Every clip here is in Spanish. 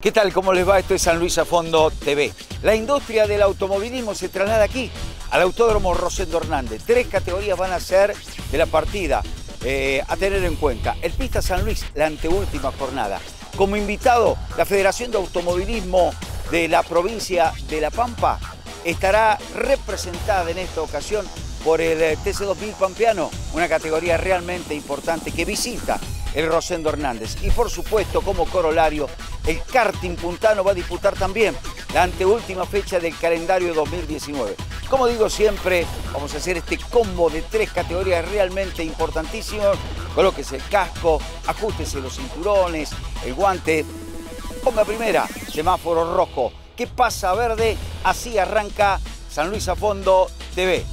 ¿Qué tal? ¿Cómo les va? Esto es San Luis a Fondo TV. La industria del automovilismo se traslada aquí, al Autódromo Rosendo Hernández. 3 categorías van a ser de la partida a tener en cuenta. El Pista San Luis, la anteúltima jornada. Como invitado, la Federación de Automovilismo de la provincia de La Pampa estará representada en esta ocasión por el TC2000 Pampeano, una categoría realmente importante que visita el Rosendo Hernández. Y por supuesto, como corolario, el karting puntano va a disputar también la anteúltima fecha del calendario 2019. Como digo siempre, vamos a hacer este combo de 3 categorías realmente importantísimos. Colóquese el casco, ajústese los cinturones, el guante. Ponga primera, semáforo rojo. ¿Qué pasa verde? Así arranca San Luis a Fondo TV.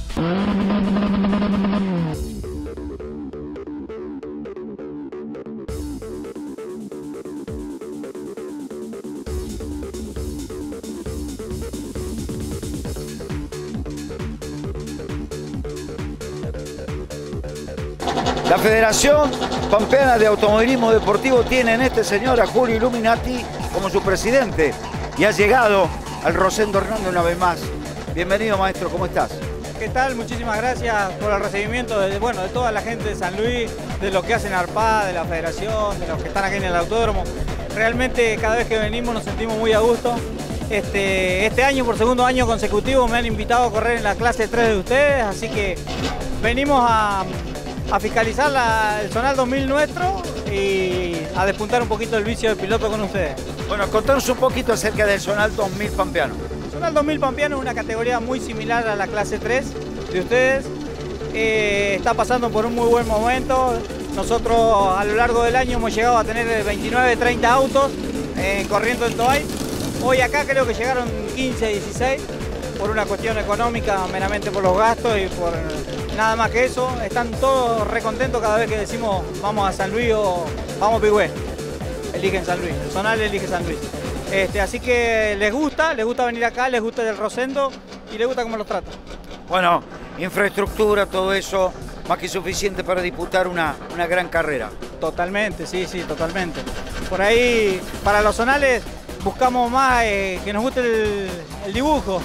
La Federación Pampeana de Automovilismo Deportivo tiene en este señor a Julio Illuminati como su presidente y ha llegado al Rosendo Hernández una vez más. Bienvenido, maestro, ¿cómo estás? ¿Qué tal? Muchísimas gracias por el recibimiento de toda la gente de San Luis, de los que hacen ARPA, de la Federación, de los que están aquí en el autódromo. Realmente cada vez que venimos nos sentimos muy a gusto. Este año, por segundo año consecutivo, me han invitado a correr en la clase 3 de ustedes, así que venimos a fiscalizar el Zonal 2000 nuestro y a despuntar un poquito el vicio de piloto con ustedes. Bueno, contanos un poquito acerca del Zonal 2000 Pampeano. El Zonal 2000 Pampeano es una categoría muy similar a la clase 3 de ustedes. Está pasando por un muy buen momento. Nosotros a lo largo del año hemos llegado a tener 29, 30 autos corriendo en Toay. Hoy acá creo que llegaron 15, 16 por una cuestión económica, meramente por los gastos y por nada más que eso. Están todos recontentos cada vez que decimos vamos a San Luis o vamos a Pigüé. Eligen San Luis, el Zonal elige San Luis. Así que les gusta venir acá, les gusta el Rosendo y les gusta cómo los trata. Bueno, infraestructura, todo eso, más que suficiente para disputar una gran carrera. Totalmente, sí, totalmente. Por ahí, para los zonales, buscamos más que nos guste el dibujo,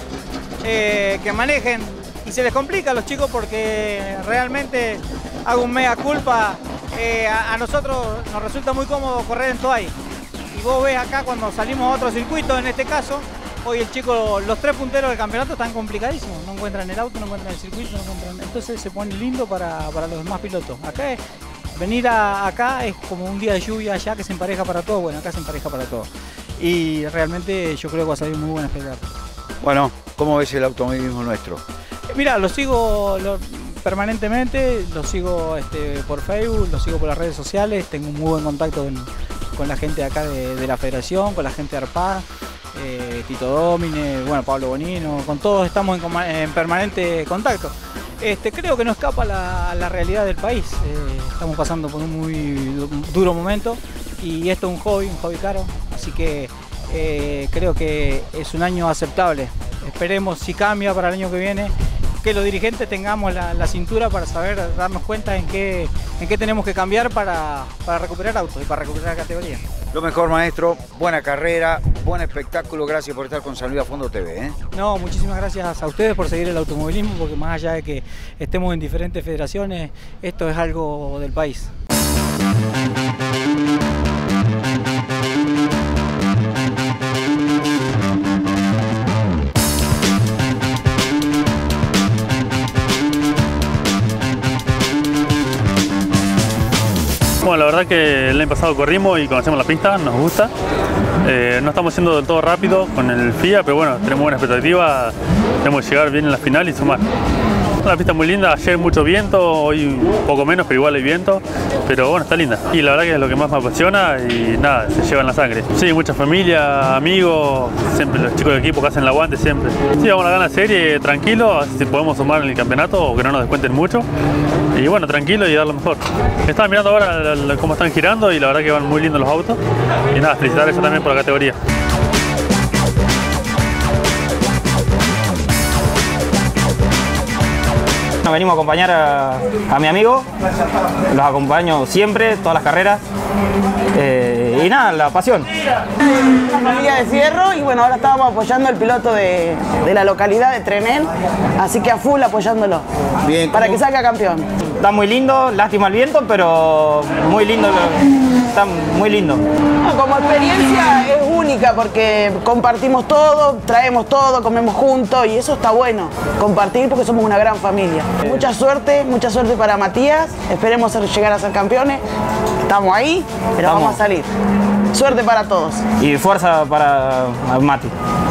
que manejen, y se les complica a los chicos porque realmente hago un mea culpa. A nosotros nos resulta muy cómodo correr en Toay. Y vos ves acá cuando salimos a otro circuito, en este caso, hoy el chico, los 3 punteros del campeonato están complicadísimos. No encuentran el auto, no encuentran el circuito, entonces se pone lindo para los demás pilotos. Acá venir acá es como un día de lluvia allá que se empareja para todo. Bueno, acá se empareja para todo. Y realmente yo creo que va a salir muy buen espectáculo. Bueno, ¿cómo ves el automovilismo nuestro? Mira, lo sigo permanentemente, lo sigo por Facebook, lo sigo por las redes sociales, tengo un muy buen contacto con la gente de acá de la Federación, con la gente de ARPA, Tito Domine, bueno, Pablo Bonino, con todos estamos en permanente contacto. Creo que no escapa la realidad del país, estamos pasando por un muy duro momento y esto es un hobby caro, así que creo que es un año aceptable. Esperemos, si cambia para el año que viene, que los dirigentes tengamos la cintura para saber darnos cuenta en qué tenemos que cambiar para recuperar autos y para recuperar categoría. Lo mejor, maestro, buena carrera, buen espectáculo, gracias por estar con San Luis a Fondo TV. No, muchísimas gracias a ustedes por seguir el automovilismo, porque más allá de que estemos en diferentes federaciones, esto es algo del país. Bueno, la verdad que el año pasado corrimos y conocemos la pista, nos gusta. No estamos siendo del todo rápido con el FIA, pero bueno, tenemos buena expectativa, tenemos que llegar bien en la final y sumar. Una pista muy linda, ayer mucho viento, hoy un poco menos, pero igual hay viento, pero bueno, está linda. Y la verdad que es lo que más me apasiona y nada, se lleva en la sangre. Sí, mucha familia, amigos, siempre los chicos del equipo que hacen el aguante siempre. Sí, vamos a ganar la serie tranquilo, así si podemos sumar en el campeonato o que no nos descuenten mucho. Y bueno, tranquilo y dar lo mejor. Estaba mirando ahora cómo están girando y la verdad que van muy lindos los autos. Y nada, felicitar eso también por la categoría. Venimos a acompañar a mi amigo, los acompaño siempre, todas las carreras. y nada, la pasión. Una familia de fierro y bueno, ahora estábamos apoyando al piloto de la localidad de Trenel, así que a full apoyándolo. Bien, para que salga campeón. Está muy lindo, lástima el viento, pero muy lindo, está muy lindo. No, como experiencia es única porque compartimos todo, traemos todo, comemos juntos y eso está bueno, compartir porque somos una gran familia. Mucha suerte para Matías, esperemos llegar a ser campeones, estamos ahí, pero vamos a salir. Suerte para todos. Y fuerza para Mati.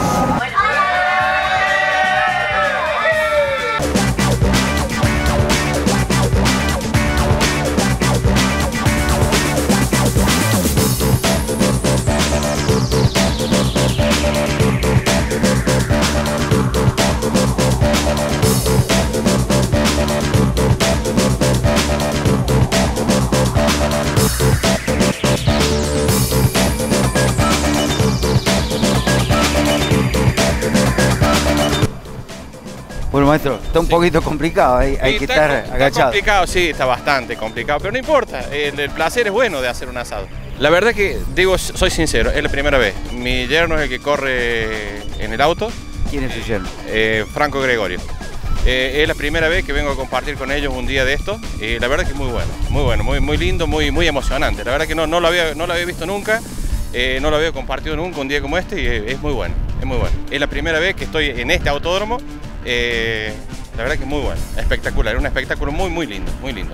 Bueno, maestro, está un poquito complicado, hay que estar agachado. Está complicado, sí, está bastante complicado, pero no importa, el placer es bueno de hacer un asado. La verdad que, digo, soy sincero, es la primera vez. Mi yerno es el que corre en el auto. ¿Quién es su yerno? Franco Gregorio. Es la primera vez que vengo a compartir con ellos un día de esto y la verdad que es muy lindo, muy emocionante. La verdad que no lo había visto nunca, no lo había compartido nunca un día como este y es muy bueno, es muy bueno. Es la primera vez que estoy en este autódromo. La verdad que es muy bueno, espectacular, un espectáculo muy lindo, muy lindo.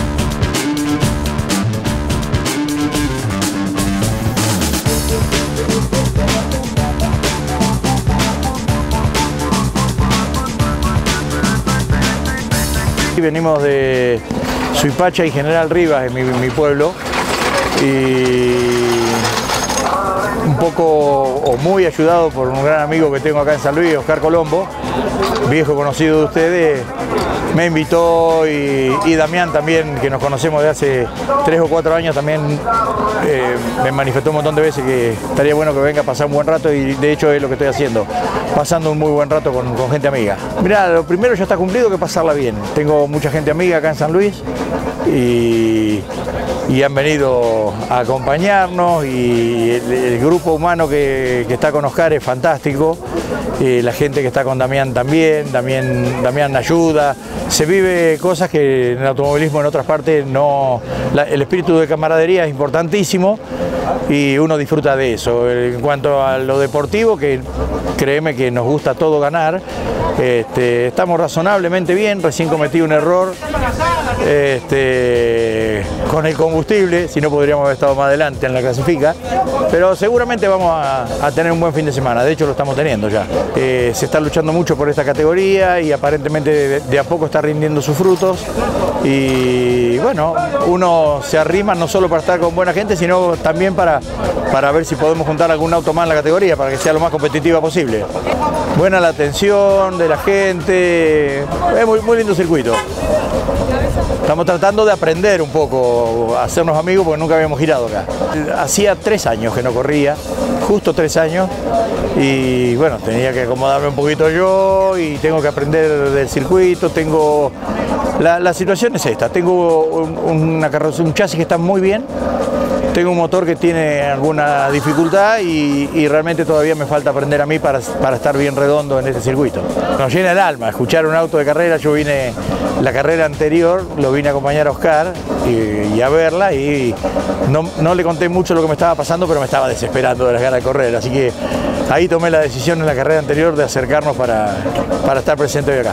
Venimos de Suipacha y General Rivas, en mi pueblo, y un poco o muy ayudado por un gran amigo que tengo acá en San Luis, Oscar Colombo, viejo conocido de ustedes, me invitó y Damián también, que nos conocemos de hace 3 o 4 años, también me manifestó un montón de veces que estaría bueno que venga a pasar un buen rato y de hecho es lo que estoy haciendo, pasando un muy buen rato con gente amiga. Mirá, lo primero ya está cumplido, que pasarla bien. Tengo mucha gente amiga acá en San Luis y han venido a acompañarnos y el grupo humano que está con Oscar es fantástico, la gente que está con Damián también, Damián ayuda, se vive cosas que en el automovilismo en otras partes no, el espíritu de camaradería es importantísimo y uno disfruta de eso. En cuanto a lo deportivo, que créeme que nos gusta todo ganar, estamos razonablemente bien, recién cometí un error con el combustible, si no podríamos haber estado más adelante en la clasifica, pero seguramente vamos a tener un buen fin de semana, de hecho lo estamos teniendo ya. Se está luchando mucho por esta categoría y aparentemente de a poco está rindiendo sus frutos y bueno, uno se arrima no solo para estar con buena gente, sino también para ver si podemos juntar algún auto más en la categoría para que sea lo más competitiva posible. Buena la atención de la gente, es muy lindo circuito. Estamos tratando de aprender un poco, a hacernos amigos porque nunca habíamos girado acá. Hacía 3 años que no corría, justo 3 años, y bueno, tenía que acomodarme un poquito yo y tengo que aprender del circuito. La situación es esta, tengo un chasis que está muy bien, tengo un motor que tiene alguna dificultad y realmente todavía me falta aprender a mí para estar bien redondo en este circuito. Nos llena el alma escuchar un auto de carrera. Yo vine la carrera anterior, lo vine a acompañar a Oscar y a verla y no le conté mucho lo que me estaba pasando, pero me estaba desesperando de las ganas de correr, así que ahí tomé la decisión en la carrera anterior de acercarnos para estar presente hoy acá.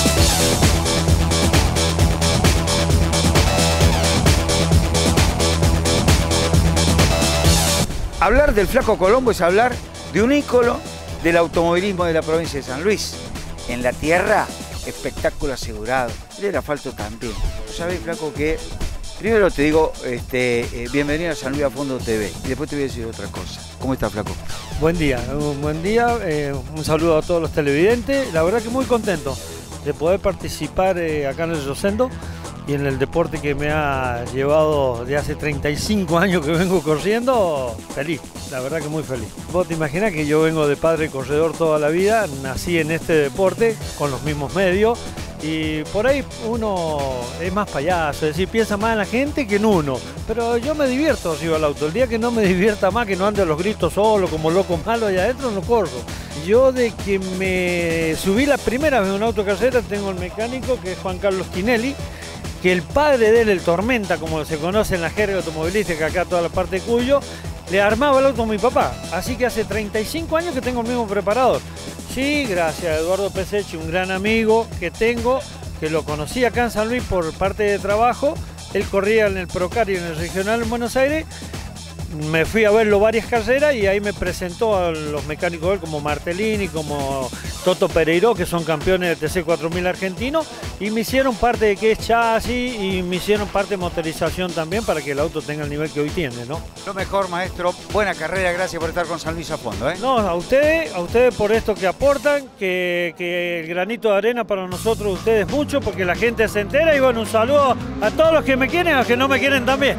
Hablar del Flaco Colombo es hablar de un ícono del automovilismo de la provincia de San Luis. En la tierra, espectáculo asegurado. Y el asfalto también. ¿Sabés, Flaco, que primero te digo, bienvenido a San Luis a Fondo TV y después te voy a decir otra cosa. ¿Cómo estás, Flaco? Buen día, un saludo a todos los televidentes. La verdad que muy contento de poder participar acá en el Rosendo y en el deporte que me ha llevado de hace 35 años que vengo corriendo, feliz, la verdad que muy feliz. Vos te imaginás que yo vengo de padre corredor toda la vida, nací en este deporte con los mismos medios Y por ahí uno es más payaso, es decir, piensa más en la gente que en uno. Pero yo me divierto si voy al auto. El día que no me divierta más, que no ande a los gritos solo, como loco malo allá adentro, no corro. Yo de que me subí la primera vez en un auto carrera, tengo el mecánico que es Juan Carlos Tinelli, que el padre de él, el Tormenta, como se conoce en la jerga automovilística acá toda la parte de Cuyo, le armaba el auto a mi papá. Así que hace 35 años que tengo el mismo preparador. Sí, gracias a Eduardo Pesechi, un gran amigo que tengo, que lo conocí acá en San Luis por parte de trabajo. Él corría en el Procar y en el Regional en Buenos Aires. Me fui a verlo varias carreras y ahí me presentó a los mecánicos de él como Martellini, como Toto Pereiro, que son campeones de TC4000 argentinos, y me hicieron parte de que es chasis y me hicieron parte de motorización también para que el auto tenga el nivel que hoy tiene, ¿no? Lo mejor, maestro. Buena carrera, gracias por estar con San Luis a fondo, ¿eh? No, a ustedes por esto que aportan, que el granito de arena para nosotros, ustedes mucho, porque la gente se entera. Y bueno, un saludo a todos los que me quieren y a los que no me quieren también.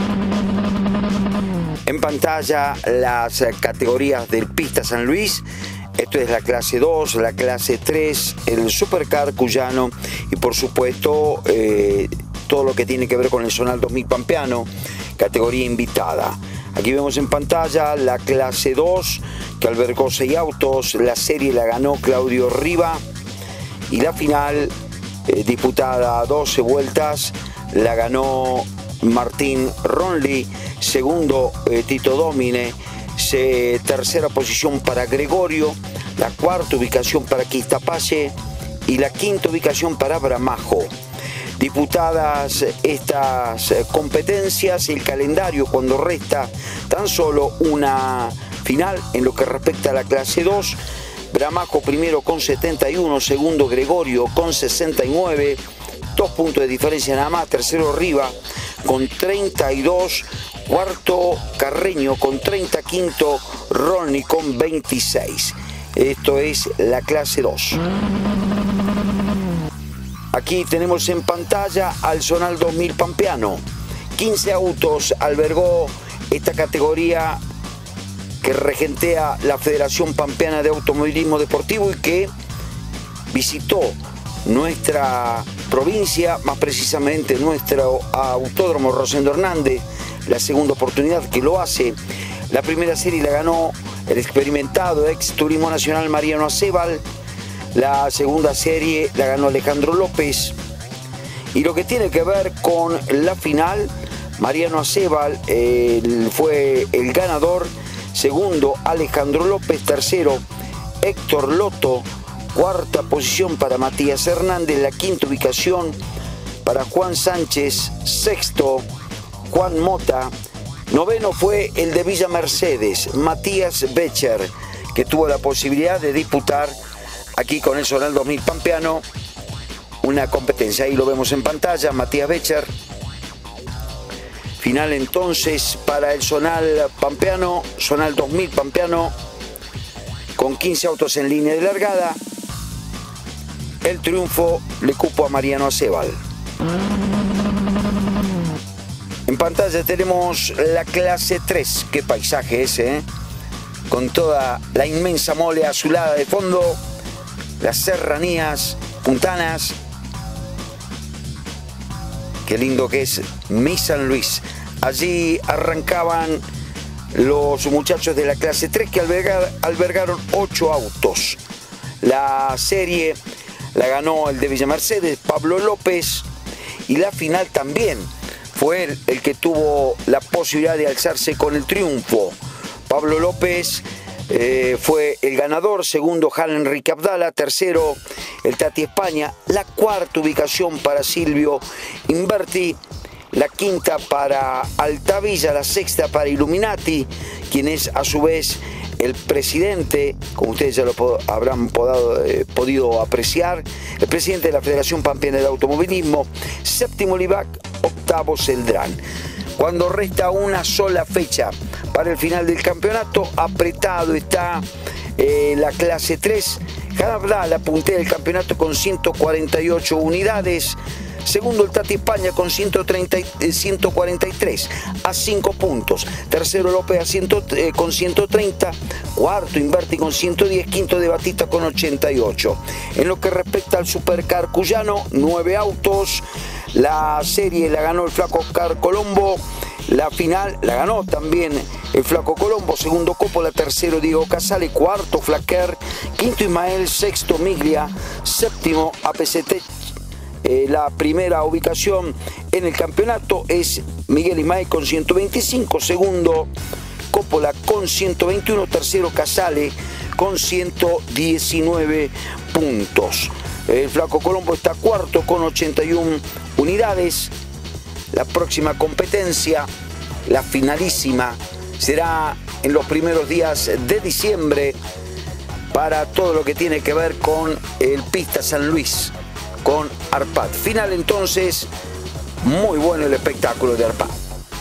En pantalla las categorías del Pista San Luis. Esto es la clase 2, la clase 3, el Supercar cuyano y por supuesto todo lo que tiene que ver con el Zonal 2000 Pampeano, categoría invitada. Aquí vemos en pantalla la clase 2 que albergó 6 autos, la serie la ganó Claudio Riva y la final disputada a 12 vueltas la ganó Martín Ronli, segundo Tito Domine, tercera posición para Gregorio, la cuarta ubicación para Quistapace y la quinta ubicación para Bramajo. Disputadas estas competencias, el calendario cuando resta tan solo una final en lo que respecta a la clase 2, Bramajo primero con 71, segundo Gregorio con 69, 2 puntos de diferencia nada más, tercero Riva con 32, cuarto Carreño con 30, quinto Ronnie con 26. Esto es la clase 2. Aquí tenemos en pantalla al Zonal 2000 Pampeano. 15 autos albergó esta categoría que regentea la Federación Pampeana de Automovilismo Deportivo y que visitó nuestra provincia, más precisamente nuestro Autódromo Rosendo Hernández, la segunda oportunidad que lo hace. La primera serie la ganó el experimentado ex Turismo Nacional Mariano Acebal, la segunda serie la ganó Alejandro López y lo que tiene que ver con la final, Mariano Acebal fue el ganador, segundo Alejandro López, tercero Héctor Loto, cuarta posición para Matías Hernández, la quinta ubicación para Juan Sánchez, sexto Juan Mota, noveno fue el de Villa Mercedes, Matías Becher, que tuvo la posibilidad de disputar aquí con el Zonal 2000 Pampeano una competencia. Ahí lo vemos en pantalla, Matías Becher. Final entonces para el Zonal Pampeano, Zonal 2000 Pampeano, con 15 autos en línea de largada. El triunfo le cupo a Mariano Acebal. En pantalla tenemos la clase 3. Qué paisaje ese, ¿eh? Con toda la inmensa mole azulada de fondo, las serranías puntanas. Qué lindo que es mi San Luis. Allí arrancaban los muchachos de la clase 3 que albergaron 8 autos. La serie la ganó el de Villa Mercedes, Pablo López, y la final también fue el que tuvo la posibilidad de alzarse con el triunfo. Pablo López fue el ganador, segundo Jan Enrique Abdala, tercero el Tati España, la cuarta ubicación para Silvio Inverti, la quinta para Altavilla, la sexta para Illuminati, quien es a su vez el presidente, como ustedes ya lo habrán podido apreciar, el presidente de la Federación Pampeana de Automovilismo, séptimo Libac, octavo Celdrán. Cuando resta una sola fecha para el final del campeonato, apretado está la clase 3. Jan Abdala puntea el campeonato con 148 unidades, Segundo el Tati España con 143 a 5 puntos. Tercero López con 130. Cuarto Inverti con 110. Quinto De Batista con 88. En lo que respecta al Supercar cuyano, 9 autos. La serie la ganó el Flaco Oscar Colombo. La final la ganó también el Flaco Colombo. Segundo Coppola, tercero Diego Casale, cuarto Flaquer, quinto Ismael, sexto Miglia, séptimo APCT. La primera ubicación en el campeonato es Miguel Ismael con 125, segundo Coppola con 121, tercero Casale con 119 puntos. El Flaco Colombo está cuarto con 81 unidades. La próxima competencia, la finalísima, será en los primeros días de diciembre para todo lo que tiene que ver con el Pista San Luis, con Arpad. Final entonces, muy bueno el espectáculo de Arpad.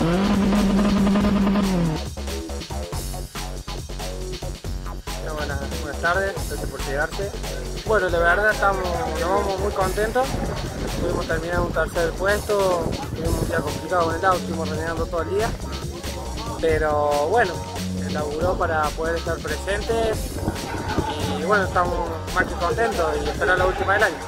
Buenas tardes, gracias por llegarse. Bueno, la verdad nos vamos muy contentos. Pudimos terminar un tercer puesto, tuvimos un día complicado con el auto, estuvimos renegando todo el día. Pero bueno, se laburó para poder estar presentes y bueno, estamos más que contentos y esperar la última del año.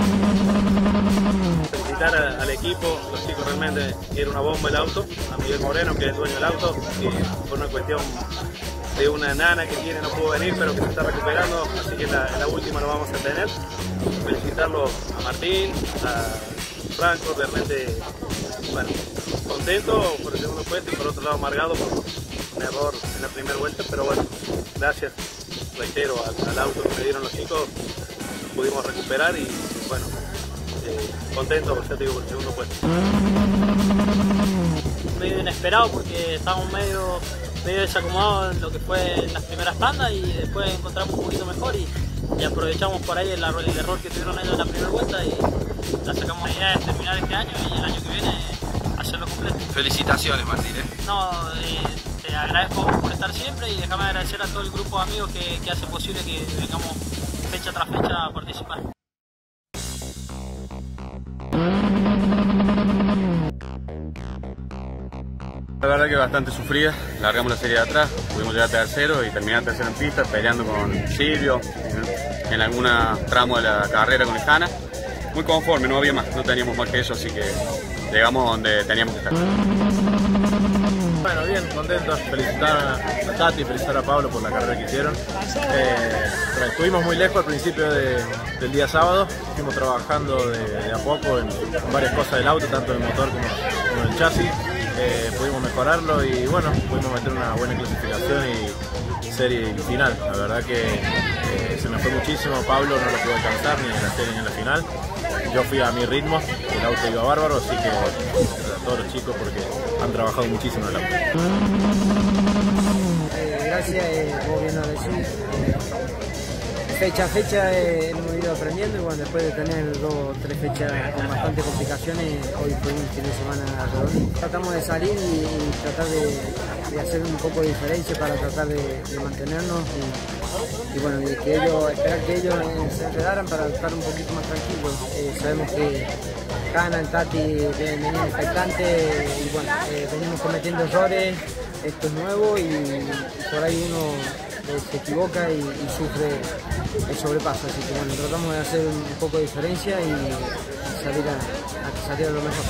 Felicitar al equipo, los chicos realmente era una bomba el auto, a Miguel Moreno que es el dueño del auto, que por una cuestión de una nana que tiene no pudo venir pero que se está recuperando, así que en la última lo vamos a tener. Felicitarlo a Martín, a Franco, realmente bueno, contento por el segundo puesto y por otro lado amargado por un error en la primera vuelta, pero bueno, gracias, reitero, al auto que me dieron los chicos, pudimos recuperar y bueno, contento, ya te digo, por el segundo puesto. Medio inesperado porque estábamos medio desacomodados en lo que fue en las primeras tandas y después encontramos un poquito mejor y aprovechamos por ahí el error que tuvieron ellos en la primera vuelta y la sacamos. La idea es terminar este año y el año que viene hacerlo completo. Felicitaciones, Martín. No, te agradezco por estar siempre y déjame agradecer a todo el grupo de amigos que hace posible que vengamos fecha tras fecha a participar. La verdad que bastante sufrida, largamos la serie de atrás, pudimos llegar a tercero y terminar tercero en pista, peleando con Silvio en alguna tramo de la carrera con Lejana. Muy conforme, no había más, no teníamos más que eso, así que llegamos donde teníamos que estar. Bueno, bien, contentos, felicitar a Tati, felicitar a Pablo por la carrera que hicieron. Estuvimos muy lejos al principio del día sábado, fuimos trabajando de a poco en varias cosas del auto, tanto en el motor como en el chasis. Pudimos mejorarlo y bueno, pudimos meter una buena clasificación y serie final. La verdad que se me fue muchísimo, Pablo no lo pudo alcanzar ni en la serie ni en la final. Yo fui a mi ritmo, el auto iba bárbaro, así que a todos los chicos porque han trabajado muchísimo en el auto. Gracias, como bien lo decís. Fecha a fecha hemos ido aprendiendo y bueno, después de tener 2 o 3 fechas con bastantes complicaciones, hoy fue un fin de semana redondo. Tratamos de salir y tratar de hacer un poco de diferencia para tratar de mantenernos y bueno, y que esperar que ellos se enredaran para estar un poquito más tranquilos. Sabemos que Cana, el Tati venían expectantes y bueno, venimos cometiendo errores, esto es nuevo y por ahí uno se equivoca y sufre el sobrepaso, así que bueno, tratamos de hacer un poco de diferencia y salir a lo mejor.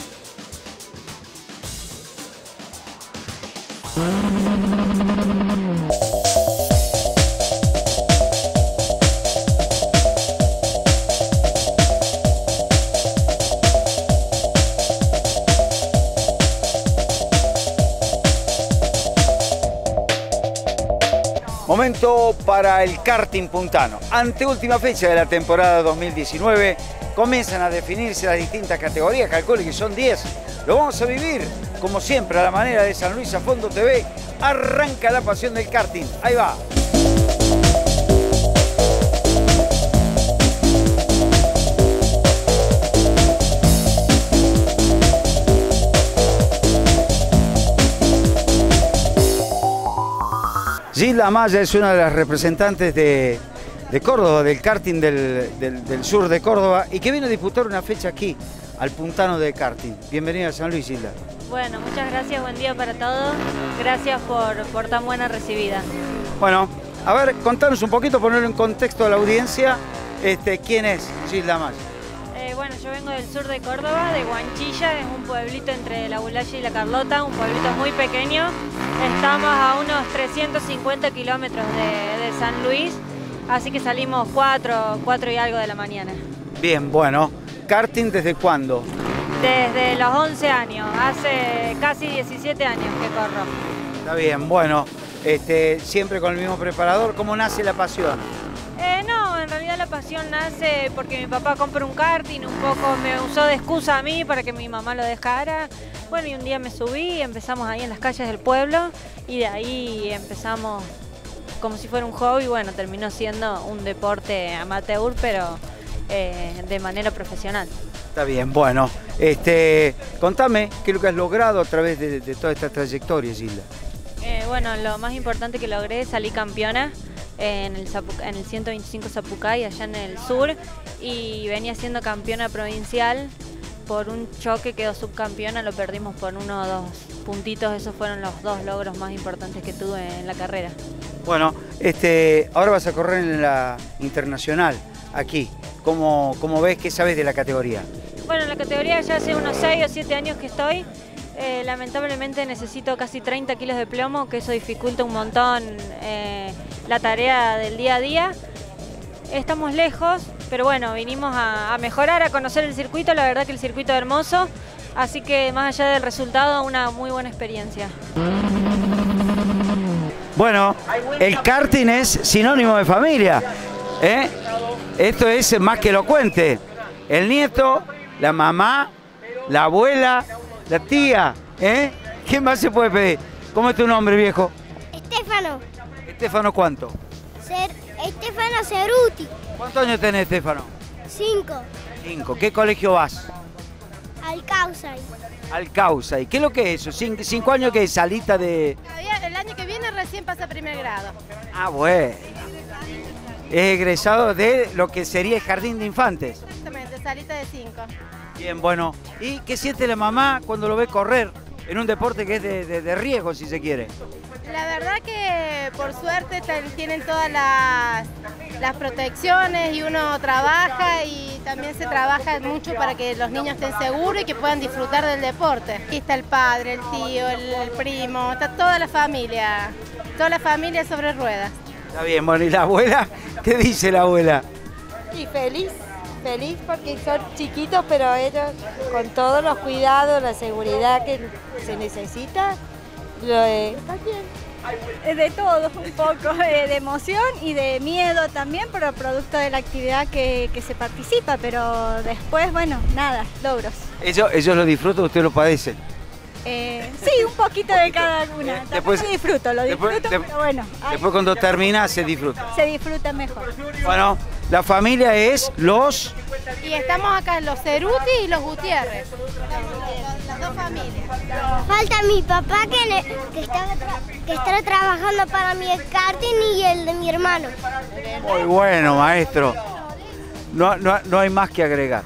Momento para el karting puntano. Anteúltima fecha de la temporada 2019, comienzan a definirse las distintas categorías, calculo que son 10. Lo vamos a vivir, como siempre, a la manera de San Luis a Fondo TV. Arranca la pasión del karting. Ahí va. Gilda Amaya es una de las representantes de de Córdoba, del karting del sur de Córdoba, y que viene a disputar una fecha aquí, al Puntano de Karting. Bienvenida a San Luis, Hilda. Bueno, muchas gracias, buen día para todos. Gracias por tan buena recibida. Bueno, a ver, contanos un poquito, ponerlo en contexto a la audiencia. ¿Quién es Hilda Mas? Bueno, yo vengo del sur de Córdoba, de Guanchilla, es un pueblito entre La Bulaya y La Carlota, un pueblito muy pequeño. Estamos a unos 350 kilómetros de San Luis, así que salimos 4 y algo de la mañana. Bien, bueno. ¿Karting desde cuándo? Desde los 11 años, hace casi 17 años que corro. Está bien, bueno, siempre con el mismo preparador. ¿Cómo nace la pasión? No, en realidad la pasión nace porque mi papá compró un karting, un poco me usó de excusa a mí para que mi mamá lo dejara. Bueno, y un día me subí, empezamos ahí en las calles del pueblo y de ahí empezamos como si fuera un hobby. Bueno, terminó siendo un deporte amateur, pero de manera profesional. Está bien, bueno, contame qué es lo que has logrado a través de toda esta trayectoria, Hilda. Bueno, lo más importante que logré, salí campeona en el 125 Zapucay, allá en el sur, y venía siendo campeona provincial. Por un choque quedó subcampeona, lo perdimos por 1 o 2 puntitos, esos fueron los 2 logros más importantes que tuve en la carrera. Bueno, ahora vas a correr en la internacional, aquí. ¿Cómo ves? ¿Qué sabes de la categoría? Bueno, en la categoría ya hace unos 6 o 7 años que estoy. Lamentablemente necesito casi 30 kilos de plomo, que eso dificulta un montón la tarea del día a día. Estamos lejos, pero bueno, vinimos a mejorar, a conocer el circuito. La verdad que el circuito es hermoso, así que más allá del resultado, una muy buena experiencia. Bueno, el karting es sinónimo de familia, ¿eh? Esto es más que elocuente. El nieto, la mamá, la abuela, la tía, ¿eh? ¿Qué más se puede pedir? ¿Cómo es tu nombre, viejo? Estefano. ¿Estefano cuánto? Estefano Ceruti. ¿Cuántos años tenés, Estefano? 5. 5. ¿Qué colegio vas? Al Causay. Al Causay. ¿Qué es lo que es eso? ¿5 años que es salita de...? El año que viene recién pasa primer grado. Ah, bueno. Es egresado de lo que sería el jardín de infantes. Exactamente, salita de 5. Bien, bueno. ¿Y qué siente la mamá cuando lo ve correr en un deporte que es de riesgo, si se quiere? La verdad que por suerte tienen todas las protecciones y uno trabaja y también se trabaja mucho para que los niños estén seguros y que puedan disfrutar del deporte. Aquí está el padre, el tío, el primo, está toda la familia sobre ruedas. Está bien, bueno, ¿y la abuela? ¿Qué dice la abuela? Y feliz porque son chiquitos, pero ellos con todos los cuidados, la seguridad que se necesita, está bien. De todo, un poco de emoción y de miedo también, pero producto de la actividad que se participa, pero después, bueno, nada, logros. ¿Ellos lo disfrutan, usted lo padece? Sí, un poquito de cada una. Después lo disfruto, pero bueno. Después cuando termina se disfruta. Se disfruta mejor. Bueno, la familia es los... Y estamos acá los Ceruti y los Gutiérrez, las 2 familias. Falta mi papá que está trabajando para mi karting y el de mi hermano. Muy bueno, maestro. No hay más que agregar.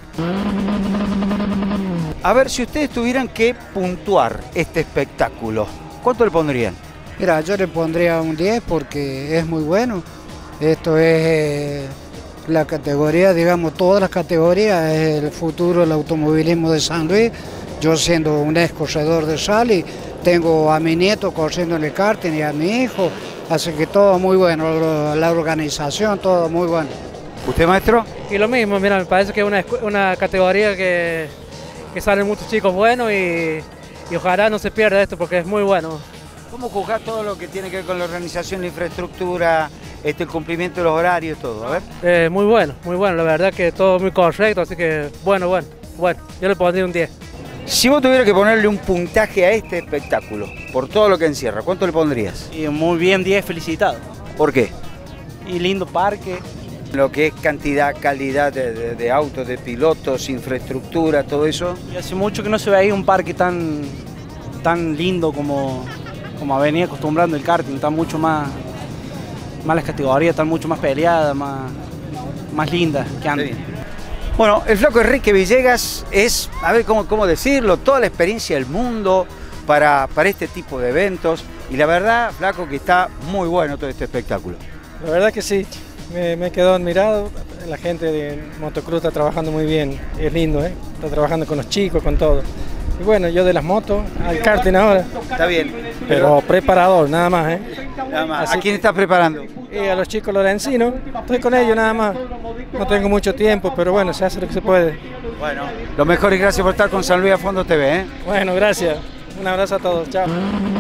A ver, si ustedes tuvieran que puntuar este espectáculo, ¿cuánto le pondrían? Mira, yo le pondría un 10 porque es muy bueno. Esto es la categoría, digamos, todas las categorías, es el futuro del automovilismo de San Luis. Yo siendo un ex corredor de Sally, tengo a mi nieto corriendo en el karting y a mi hijo, así que todo muy bueno, la organización, todo muy bueno. ¿Usted, maestro? Y lo mismo, mira, me parece que es una categoría que salen muchos chicos buenos y ojalá no se pierda esto porque es muy bueno. ¿Cómo juzgar todo lo que tiene que ver con la organización, la infraestructura, el cumplimiento de los horarios, todo? A ver. Muy bueno, la verdad que todo muy correcto, así que bueno, yo le pondría un 10. Si vos tuvieras que ponerle un puntaje a este espectáculo, por todo lo que encierra, ¿cuánto le pondrías? Y muy bien, 10, felicitado. ¿Por qué? Y lindo parque. Lo que es cantidad, calidad de autos, de pilotos, infraestructura, todo eso. Y hace mucho que no se ve ahí un parque tan lindo como venía acostumbrando el karting, está mucho más las categorías están mucho más peleadas, más lindas que antes. Bueno, el flaco Enrique Villegas es, a ver cómo decirlo, toda la experiencia del mundo para este tipo de eventos. Y la verdad, flaco, que está muy bueno todo este espectáculo. La verdad que sí, me quedó admirado. La gente de Motocruz está trabajando muy bien, es lindo, ¿eh? Está trabajando con los chicos, con todo. Y bueno, yo de las motos, al karting ahora. Está bien. Pero preparador, nada más, ¿eh? Nada más. ¿A quién estás preparando? Y a los chicos lorencinos, estoy con ellos nada más. No tengo mucho tiempo, pero bueno, se hace lo que se puede. Bueno, lo mejor y gracias por estar con San Luis a Fondo TV, ¿eh? Bueno, gracias. Un abrazo a todos, chao.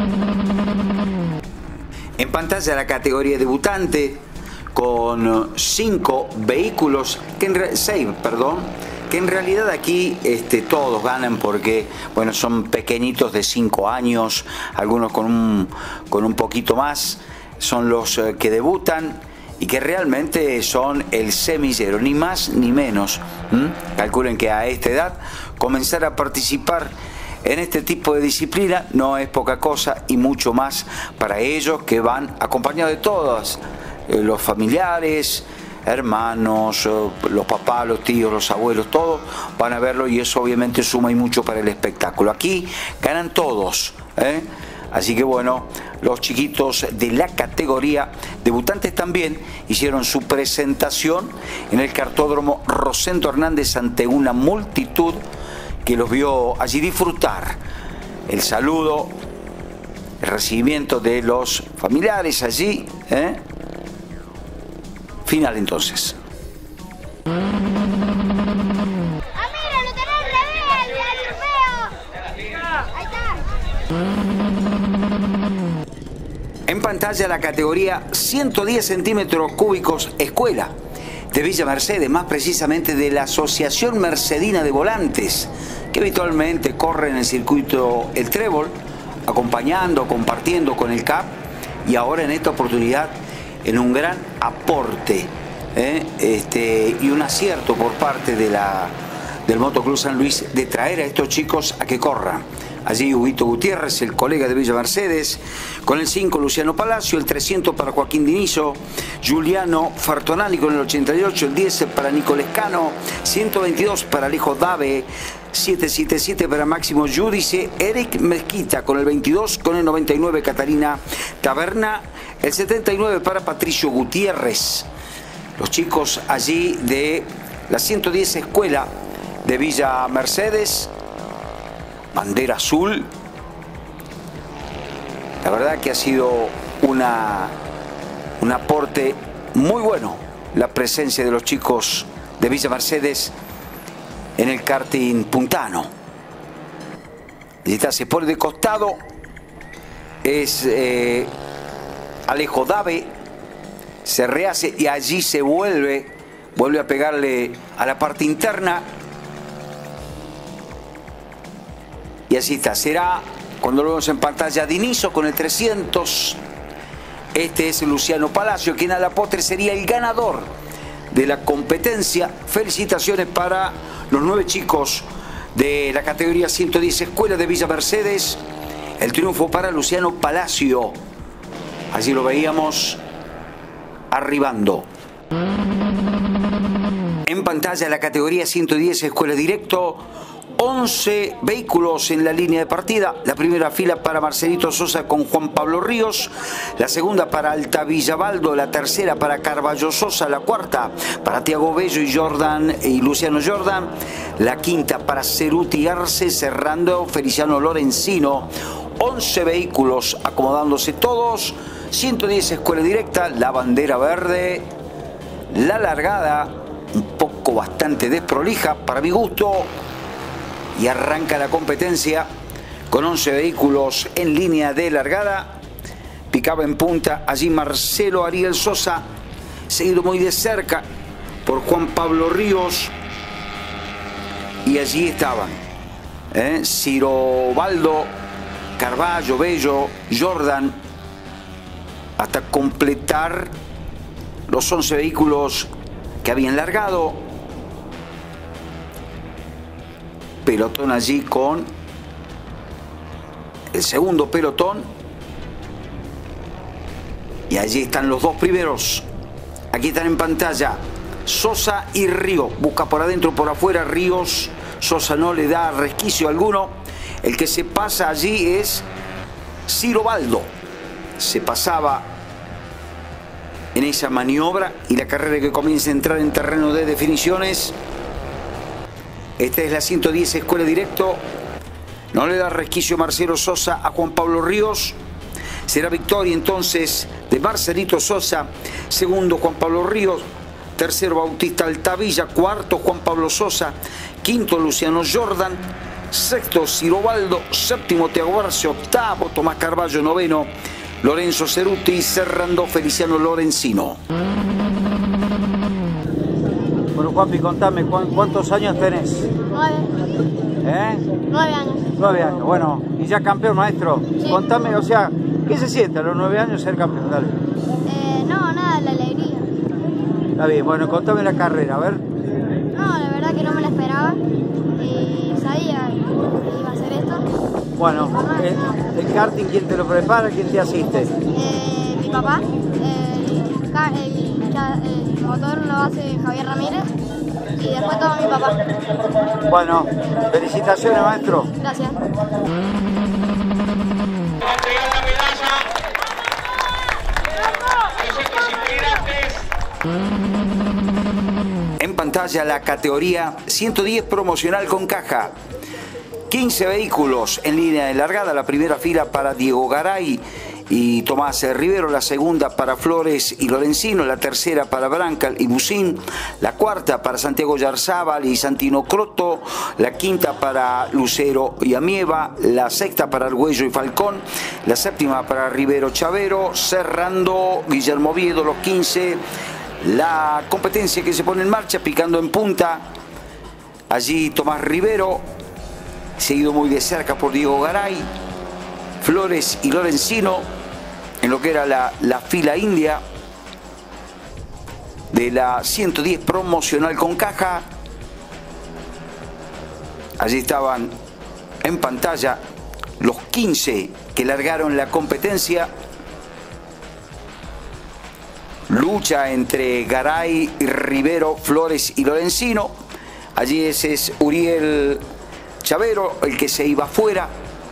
En pantalla la categoría debutante con 5 vehículos, seis, que en realidad aquí todos ganan porque bueno, son pequeñitos de 5 años, algunos con un poquito más, son los que debutan y que realmente son el semillero, ni más ni menos. Calculen que a esta edad comenzar a participar en este tipo de disciplina no es poca cosa, y mucho más para ellos que van acompañados de todos los familiares, hermanos, los papás, los tíos, los abuelos, todos van a verlo, y eso obviamente suma y mucho para el espectáculo. Aquí ganan todos, ¿eh? Así que bueno, los chiquitos de la categoría debutantes también hicieron su presentación en el cartódromo Rosendo Hernández ante una multitud que los vio allí disfrutar el saludo, el recibimiento de los familiares allí, ¿eh? Final entonces. En pantalla la categoría 110 centímetros cúbicos escuela de Villa Mercedes, más precisamente de la Asociación Mercedina de Volantes, que habitualmente corre en el circuito El Trébol, acompañando, compartiendo con el CAP, y ahora en esta oportunidad en un gran aporte y un acierto por parte del Motoclub San Luis de traer a estos chicos a que corran. Allí Huguito Gutiérrez, el colega de Villa Mercedes, con el 5 Luciano Palacio, el 300 para Joaquín Dinizo, Giuliano Fartonani con el 88, el 10 para Nicolás Cano, 122 para Alejo Dave, 777 para Máximo Giudice, Eric Mezquita con el 22, con el 99 Catalina Taberna, el 79 para Patricio Gutiérrez. Los chicos allí de la 110 Escuela de Villa Mercedes, bandera azul. La verdad que ha sido un aporte muy bueno la presencia de los chicos de Villa Mercedes en el karting puntano. Y está, se pone de costado, es Alejo Dave, se rehace y allí se vuelve a pegarle a la parte interna. Y así está, será cuando lo vemos en pantalla Dinizo con el 300. Este es Luciano Palacio, quien a la postre sería el ganador de la competencia. Felicitaciones para los 9 chicos de la categoría 110 Escuela de Villa Mercedes. El triunfo para Luciano Palacio. Allí lo veíamos arribando. En pantalla la categoría 110 Escuela Directo. 11 vehículos en la línea de partida. La primera fila para Marcelito Sosa con Juan Pablo Ríos, la segunda para Alta Villabaldo, la tercera para Carballo Sosa, la cuarta para Tiago Bello y Luciano Jordan, la quinta para Ceruti Arce, cerrando Feliciano Lorenzino. 11 vehículos acomodándose todos. 110 Escuela Directa, la bandera verde, la largada un poco bastante desprolija para mi gusto. Y arranca la competencia con 11 vehículos en línea de largada. Picaba en punta allí Marcelo Ariel Sosa, seguido muy de cerca por Juan Pablo Ríos. Y allí estaban Ciro Baldo, Carballo, Bello, Jordan, hasta completar los 11 vehículos que habían largado. Pelotón allí con el segundo pelotón. Y allí están los dos primeros. Aquí están en pantalla Sosa y Ríos. Busca por adentro, por afuera Ríos. Sosa no le da resquicio alguno. El que se pasa allí es Cirobaldo. Se pasaba en esa maniobra y la carrera que comienza a entrar en terreno de definiciones. Esta es la 110 Escuela Directo. No le da resquicio Marcelo Sosa a Juan Pablo Ríos. Será victoria entonces de Marcelito Sosa. Segundo, Juan Pablo Ríos. Tercero, Bautista Altavilla. Cuarto, Juan Pablo Sosa. Quinto, Luciano Jordan. Sexto, Cirobaldo. Séptimo, Thiago Barce. Octavo, Tomás Carballo. Noveno, Lorenzo Ceruti. Cerrando, Feliciano Lorenzino. Bueno, Juanpi, contame, ¿cuántos años tenés? 9. ¿Eh? 9 años. 9 años, bueno. ¿Y ya campeón, maestro? Sí. Contame, o sea, ¿qué se siente a los 9 años ser campeón? Dale. No, nada, la alegría. Está bien, bueno, contame la carrera, a ver. No, la verdad que no me la esperaba. Y sabía que iba a hacer esto. Bueno, el karting, ¿quién te lo prepara? ¿Quién te asiste? Mi papá. El motor lo hace Javier Ramírez. Y después todo mi papá. Bueno, felicitaciones, maestro. Gracias. En pantalla la categoría 110 promocional con caja. 15 vehículos en línea de largada. La primera fila para Diego Garay y Tomás Rivero, la segunda para Flores y Lorenzino, la tercera para Brancal y Bucín, la cuarta para Santiago Yarzábal y Santino Croto, la quinta para Lucero y Amieva, la sexta para Argüello y Falcón, la séptima para Rivero Chavero, cerrando Guillermo Oviedo, los 15. La competencia que se pone en marcha, picando en punta, allí Tomás Rivero, seguido muy de cerca por Diego Garay, Flores y Lorenzino, en lo que era la fila india de la 110 promocional con caja. Allí estaban en pantalla los 15 que largaron la competencia. Lucha entre Garay, Rivero, Flores y Lorenzino. Allí ese es Uriel Chavero, el que se iba afuera.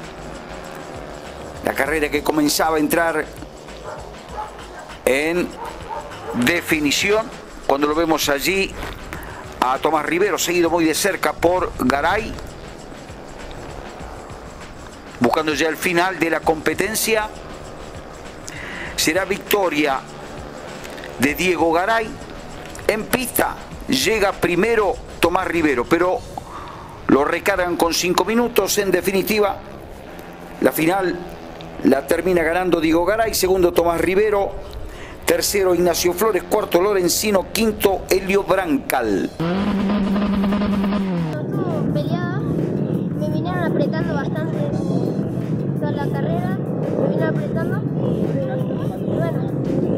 La carrera que comenzaba a entrar en definición, cuando lo vemos allí a Tomás Rivero, seguido muy de cerca por Garay, buscando ya el final de la competencia. Será victoria de Diego Garay. En pista llega primero Tomás Rivero, pero lo recargan con 5 minutos. En definitiva, la final la termina ganando Diego Garay. Segundo, Tomás Rivero. Tercero, Ignacio Flores. Cuarto, Lorenzino. Quinto, Helio Brancal. Peleada, me vinieron apretando bastante toda la carrera, me vinieron apretando y bueno,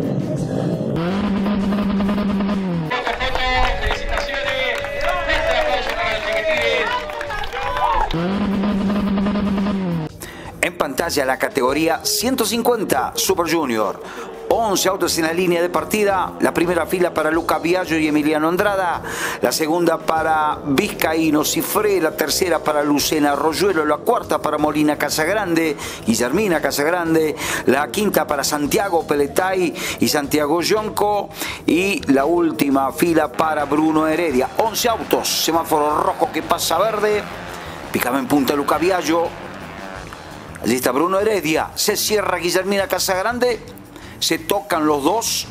En pantalla la categoría 150 Super Junior. 11 autos en la línea de partida. La primera fila para Luca Biagio y Emiliano Andrada. La segunda para Vizcaíno Cifré. La tercera para Lucena Arroyuelo. La cuarta para Molina Casagrande, Guillermina Casagrande. La quinta para Santiago Peletay y Santiago Yonco. Y la última fila para Bruno Heredia. 11 autos. Semáforo rojo que pasa verde. Picaba en punta Luca Biagio. Allí está Bruno Heredia. Se cierra Guillermina Casagrande. Se tocan los dos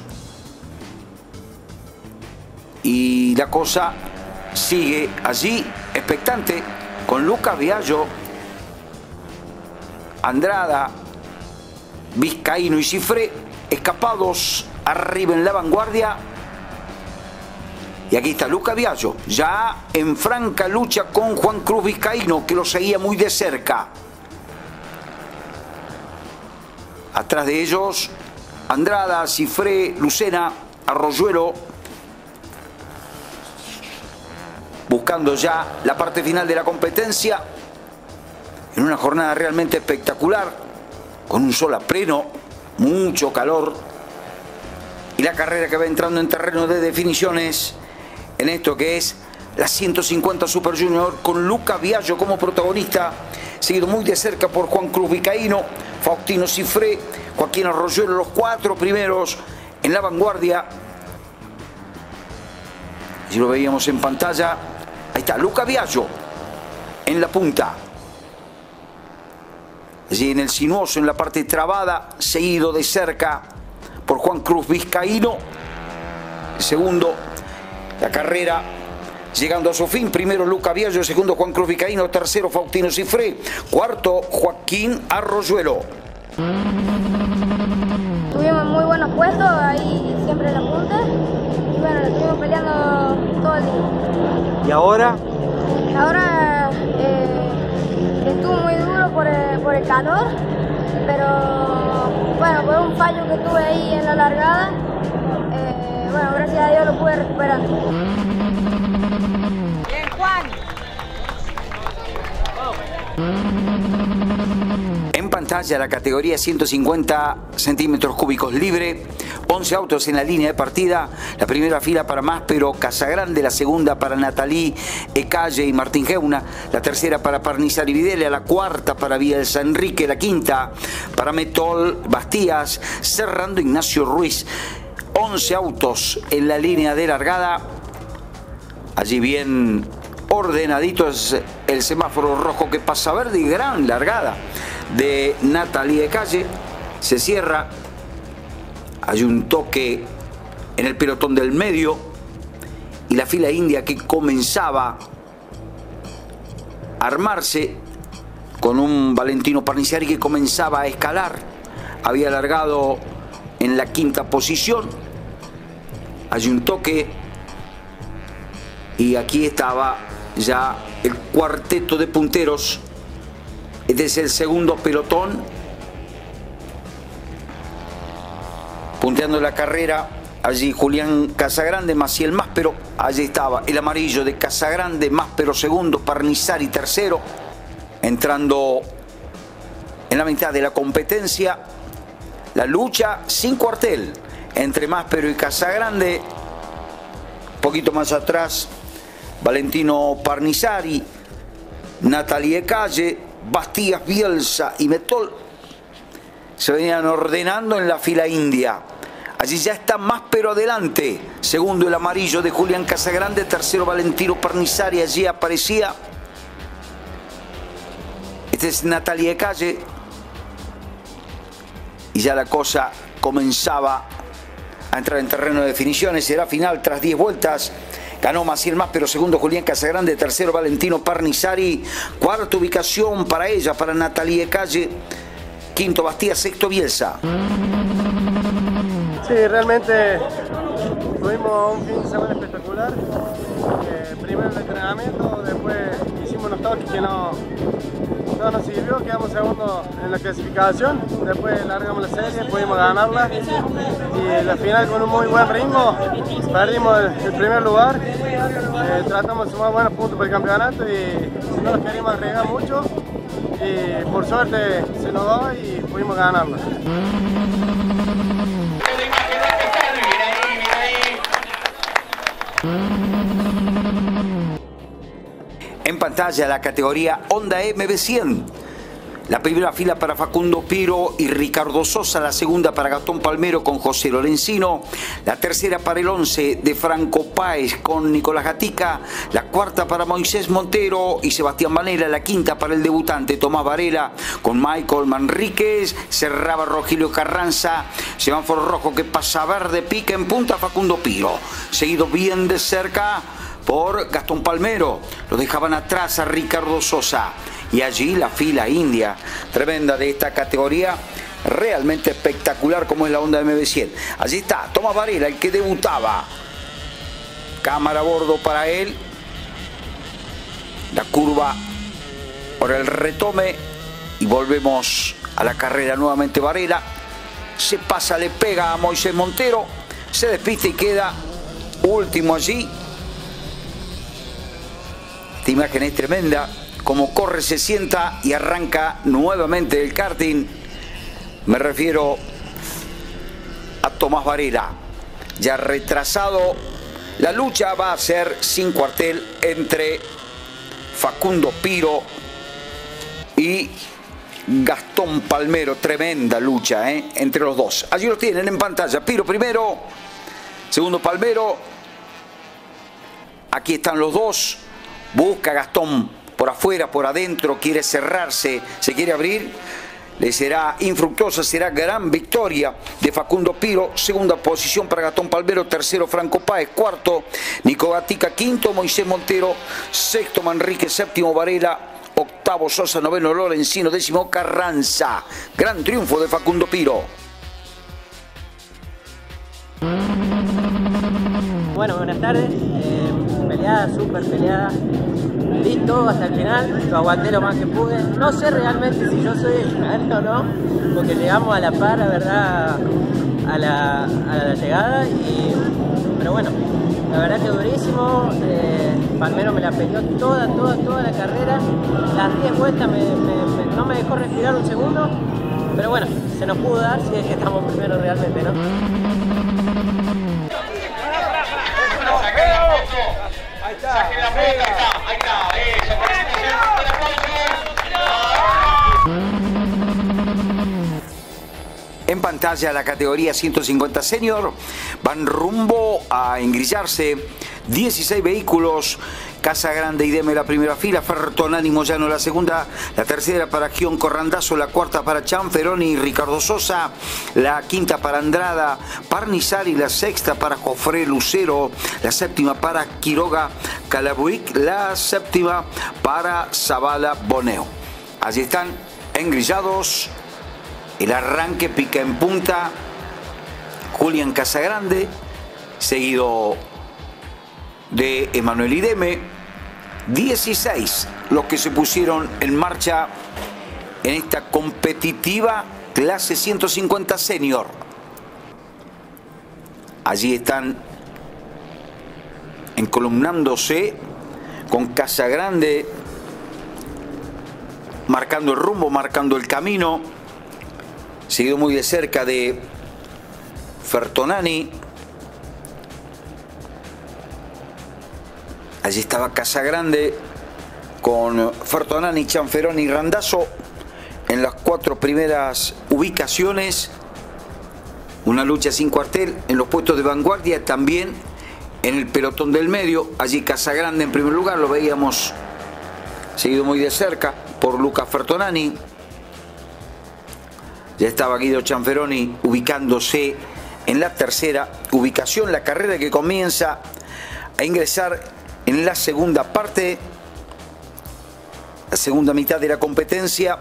y la cosa sigue allí expectante con Luca Biagio, Andrada, Vizcaíno y Cifré escapados arriba en la vanguardia. Y aquí está Luca Biagio ya en franca lucha con Juan Cruz Vizcaíno, que lo seguía muy de cerca. Atrás de ellos Andrada, Cifré, Lucena, Arroyuelo, buscando ya la parte final de la competencia, en una jornada realmente espectacular, con un sol a pleno, mucho calor, Y la carrera que va entrando en terreno de definiciones en esto que es la 150 Super Junior con Luca Biagio como protagonista, seguido muy de cerca por Juan Cruz Vizcaíno, Faustino Cifré, Joaquín Arroyuelo, los 4 primeros en la vanguardia. Si lo veíamos en pantalla, ahí está Luca Biagio en la punta. Allí en el sinuoso, en la parte trabada, seguido de cerca por Juan Cruz Vizcaíno. El segundo, la carrera llegando a su fin. Primero Luca Biagio, segundo Juan Cruz Vizcaíno, tercero Faustino Cifré, cuarto Joaquín Arroyuelo. Tuvimos muy buenos puestos, ahí siempre en la punta. Y bueno, lo estuvimos peleando todo el día. ¿Y ahora? Ahora estuvo muy duro por el calor, pero bueno, por un fallo que tuve ahí en la largada, bueno, gracias a Dios lo pude recuperar. Bien, Juan. En pantalla la categoría 150 centímetros cúbicos libre, 11 autos en la línea de partida, la primera fila para Máspero Casagrande, la segunda para Nathalie Ecalle y Martín Geuna, la tercera para Parnizari Videla, la cuarta para Bielsa Enrique, la quinta para Metol Bastías, cerrando Ignacio Ruiz. 11 autos en la línea de largada, allí bien ordenadito es el semáforo rojo que pasa verde y gran largada de Nathalie Ecalle. Se cierra, hay un toque en el pelotón del medio y la fila india que comenzaba a armarse con un Valentino Parniciari que comenzaba a escalar, había largado en la quinta posición. Hay un toque y aquí estaba ya el cuarteto de punteros. Este es el segundo pelotón punteando la carrera. Allí Julián Casagrande, Maciel Máspero, allí estaba el amarillo de Casagrande, Máspero segundo, Parnizari tercero, entrando en la mitad de la competencia. La lucha sin cuartel entre Máspero y Casagrande. Un poquito más atrás, Valentino Parnizari, Nathalie Ecalle, Bastías, Bielsa y Metol se venían ordenando en la fila india. Allí ya está Máspero adelante, segundo el amarillo de Julián Casagrande, tercero Valentino Parnizari, allí aparecía. Este es Nathalie Ecalle. Y ya la cosa comenzaba a entrar en terreno de definiciones. Será final tras 10 vueltas. Ganó Maciel Máspero, segundo Julián Casagrande, tercero Valentino Parnizari, cuarta ubicación para ella, para Nathalie Ecalle, quinto Bastías, sexto Bielsa. Sí, realmente tuvimos un fin de semana espectacular. Primero el entrenamiento, después hicimos unos toques que no nos sirvió, quedamos segundo en la clasificación, después largamos la serie, pudimos ganarla y la final con un muy buen ritmo, perdimos el primer lugar, tratamos de sumar buenos puntos para el campeonato y no nos queríamos arriesgar mucho y por suerte se nos dio y pudimos ganarla. En pantalla la categoría Honda MB100. La primera fila para Facundo Piro y Ricardo Sosa, la segunda para Gastón Palmero con José Lorenzino, la tercera para el 11 de Franco Páez con Nicolás Gatica, la cuarta para Moisés Montero y Sebastián Vanela, la quinta para el debutante Tomás Varela con Michael Manríquez, cerraba Rogelio Carranza, semáforo rojo que pasa verde, pica en punta Facundo Piro, seguido bien de cerca por Gastón Palmero, lo dejaban atrás a Ricardo Sosa. Y allí la fila india, tremenda de esta categoría, realmente espectacular como es la Honda MB100. Allí está Tomás Varela, el que debutaba. Cámara a bordo para él. La curva por el retome y volvemos a la carrera nuevamente. Varela se pasa, le pega a Moisés Montero, se despiste y queda último allí. Esta imagen es tremenda. Como corre, se sienta y arranca nuevamente el karting. Me refiero a Tomás Varela. ya retrasado. La lucha va a ser sin cuartel entre Facundo Piro y Gastón Palmero. Tremenda lucha entre los dos. Allí lo tienen en pantalla. Piro primero, segundo Palmero. Aquí están los dos. Busca Gastón por afuera, por adentro, quiere cerrarse, se quiere abrir. Le será infructuosa, será gran victoria de Facundo Piro. Segunda posición para Gastón Palmero, tercero Franco Páez, cuarto Nico Gatica, quinto Moisés Montero, sexto Manrique, séptimo Varela, octavo Sosa, noveno Lorenzino, décimo Carranza. Gran triunfo de Facundo Piro. Bueno, buenas tardes. Peleada, súper peleada. Di todo hasta el final, lo aguanté lo más que pude. No sé realmente si yo soy el ganador o no, porque llegamos a la par, la verdad, a la llegada. Pero bueno, la verdad que durísimo. Palmero me la peleó toda la carrera. Las 10 vueltas no me dejó respirar un segundo. Pero bueno, se nos pudo dar si es que estamos primero realmente, ¿no? Ahí está, ahí está, en pantalla la categoría 150 senior, van rumbo a engrillarse 16 vehículos. Casa Grande y Deme la primera fila, Fertonani Moyano la segunda, la tercera para Gionco Randazzo, la cuarta para Chanferoni y Ricardo Sosa, la quinta para Andrada Parnizari, la sexta para Jofré Lucero, la séptima para Quiroga Calabuic, la séptima para Zavala Boneo. Allí están engrillados, el arranque pica en punta, Julián Casagrande, seguido de Emanuel Ideme. 16 los que se pusieron en marcha en esta competitiva clase 150 senior. Allí están encolumnándose con Casagrande marcando el rumbo, marcando el camino, seguido muy de cerca de Fertonani. Allí estaba Casagrande con Fertonani, Chanferoni y Randazzo en las 4 primeras ubicaciones. Una lucha sin cuartel en los puestos de vanguardia, también en el pelotón del medio. Allí Casagrande en primer lugar, lo veíamos seguido muy de cerca por Lucas Fertonani. Ya estaba Guido Chanferoni ubicándose en la tercera ubicación. La carrera que comienza a ingresar en la segunda parte, la segunda mitad de la competencia.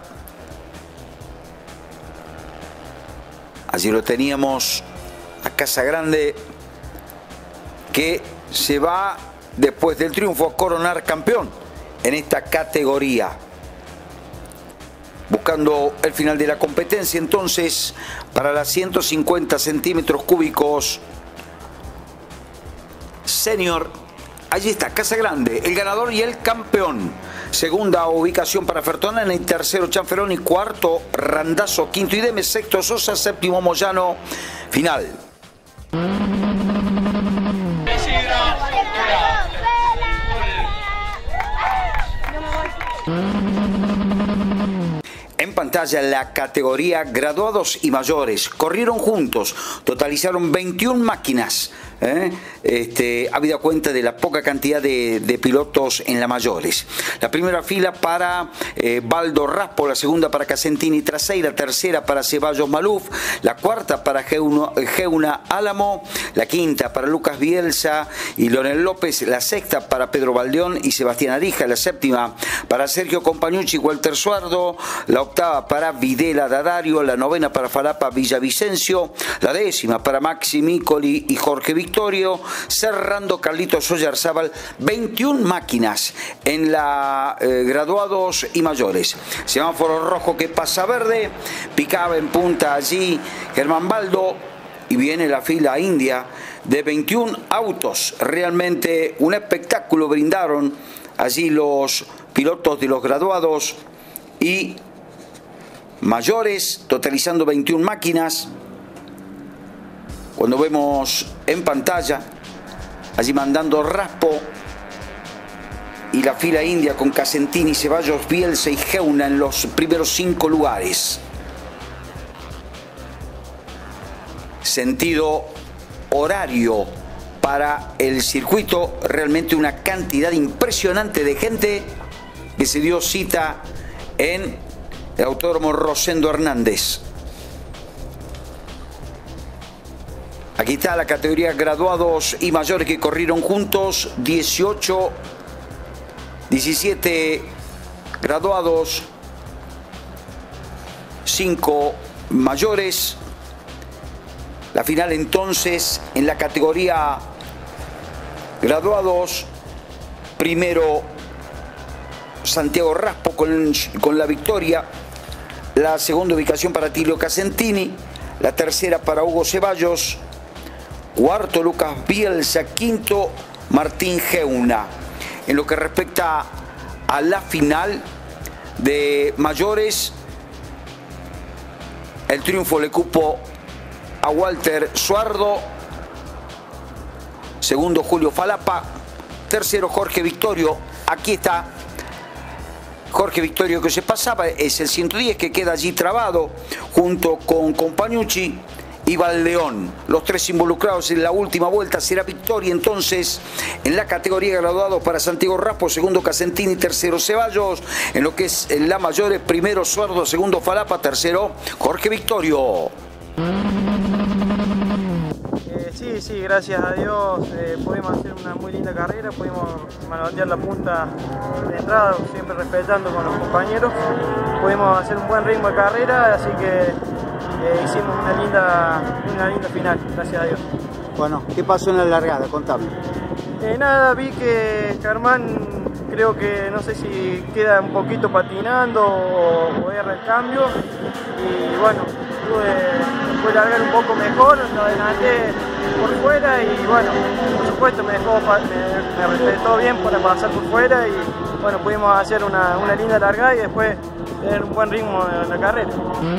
Allí lo teníamos a Casagrande, que se va después del triunfo a coronar campeón en esta categoría. Buscando el final de la competencia entonces para las 150 centímetros cúbicos senior. Allí está Casagrande, el ganador y el campeón. Segunda ubicación para Fertonani, tercero Chanferoni, cuarto Randazzo, quinto Ideme, sexto Sosa, séptimo Moyano. Final. En pantalla la categoría graduados y mayores. Corrieron juntos, totalizaron 21 máquinas. Habida cuenta de la poca cantidad de pilotos en la mayores. La primera fila para Baldo Raspo, la segunda para Casentini Trasei, la tercera para Ceballos Maluf, la cuarta para Geuna Álamo, la quinta para Lucas Bielsa y Leonel López, la sexta para Pedro Baldeón y Sebastián Arija, la séptima para Sergio Compañucci y Walter Suardo, la octava para Videla Dadario, la novena para Falapa Villavicencio, la décima para Maxi Micoli y Jorge Victorio, cerrando Carlitos Oyarzábal. 21 máquinas en la graduados y mayores. Semáforo rojo que pasa verde, picaba en punta allí Germán Baldo y viene la fila india de 21 autos. Realmente un espectáculo brindaron allí los pilotos de los graduados y mayores, totalizando 21 máquinas. Cuando vemos en pantalla, allí mandando Raspo y la fila india con Casentini, Ceballos, Bielsa y Geuna en los primeros 5 lugares. Sentido horario para el circuito, realmente una cantidad impresionante de gente que se dio cita en el Autódromo Rosendo Hernández. Aquí está la categoría graduados y mayores que corrieron juntos, 18, 17 graduados, 5 mayores. La final entonces en la categoría graduados, primero Santiago Raspo con la victoria, la segunda ubicación para Tilio Casentini, la tercera para Hugo Ceballos, cuarto Lucas Bielsa, quinto Martín Geuna. En lo que respecta a la final de mayores, el triunfo le cupo a Walter Suardo, segundo Julio Falapa, tercero Jorge Victorio. Aquí está Jorge Victorio que se pasaba, es el 110 que queda allí trabado junto con Compañucci y Valdeón. Los tres involucrados en la última vuelta. Será victoria entonces en la categoría graduados para Santiago Raspo, segundo Casentini, tercero Ceballos. En lo que es en la mayores, primero Suardo, segundo Falapa, tercero Jorge Victorio. Sí, gracias a Dios pudimos hacer una muy linda carrera, pudimos manotear la punta de entrada, siempre respetando con los compañeros, pudimos hacer un buen ritmo de carrera, así que hicimos una linda final, gracias a Dios. Bueno, ¿qué pasó en la largada? Contame. Nada, vi que Germán creo que no sé si queda un poquito patinando o erra el cambio, y bueno, pude largar un poco mejor, lo adelanté por fuera y bueno, por supuesto me respetó bien para pasar por fuera y bueno, pudimos hacer una linda largada y después tener un buen ritmo en la carrera.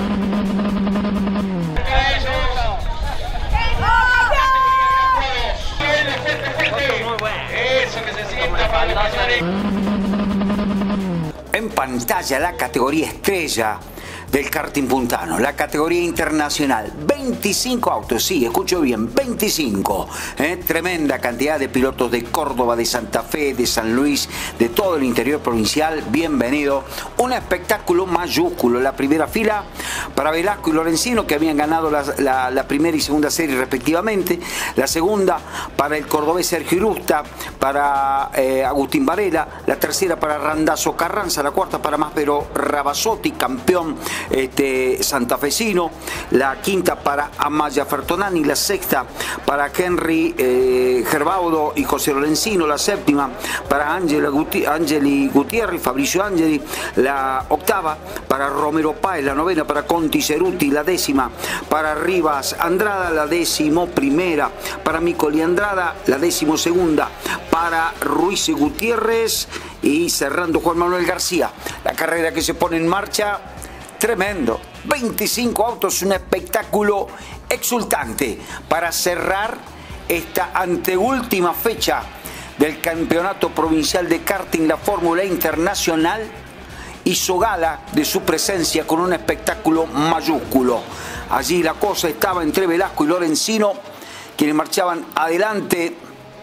En pantalla la categoría estrella del karting puntano, la categoría internacional, 25 autos, sí, escucho bien, 25, tremenda cantidad de pilotos de Córdoba, de Santa Fe, de San Luis, de todo el interior provincial, bienvenido, un espectáculo mayúsculo, la primera fila para Velasco y Lorenzino, que habían ganado la primera y segunda serie respectivamente, la segunda para el cordobés Sergio Irusta, para Agustín Varela, la tercera para Randazzo Carranza, la cuarta para Máspero Rabasotti, campeón santafesino, la quinta para Amaya Fertonani, la sexta para Henry Gerbaudo y José Lorenzino, la séptima para Angeli Gutiérrez, Fabricio Angeli, la octava para Romero Páez, la novena para Conti Ceruti, la décima para Rivas Andrada, la décimo primera para Micoli Andrada, la décimo segunda para Ruiz Gutiérrez y cerrando Juan Manuel García. La carrera que se pone en marcha, tremendo, 25 autos, un espectáculo exultante para cerrar esta anteúltima fecha del Campeonato Provincial de Karting, la Fórmula Internacional. Hizo gala de su presencia con un espectáculo mayúsculo. Allí la cosa estaba entre Velasco y Lorenzino, quienes marchaban adelante,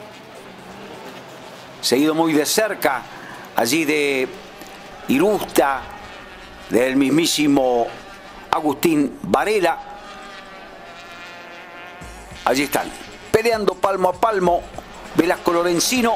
seguido muy de cerca allí de Irusta, del mismísimo Agustín Varela. Allí están, peleando palmo a palmo, Velasco Lorenzino,